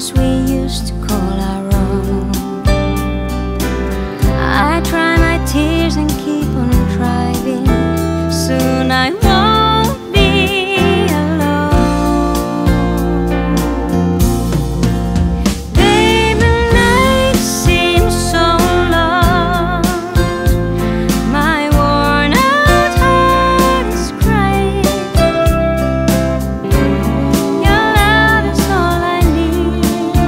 arms we used to call our own. I dry my tears and keep on driving. Soon I won't be alone. Baby, night seems so long. My worn out heart is crying. Your love is all I need.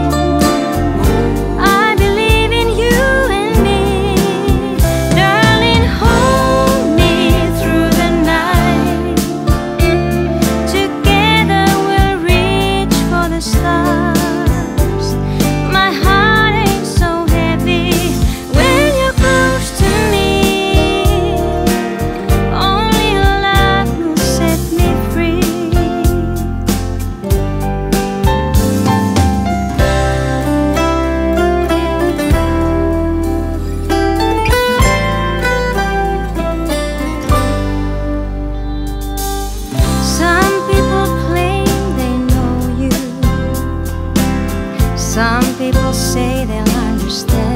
I believe in you and me. Darling, hold me through the night. Together we'll reach for the stars. My heart ain't so heavy when you're close to me. Only your love will set me free. Some people claim they know you. Some people say they'll understand.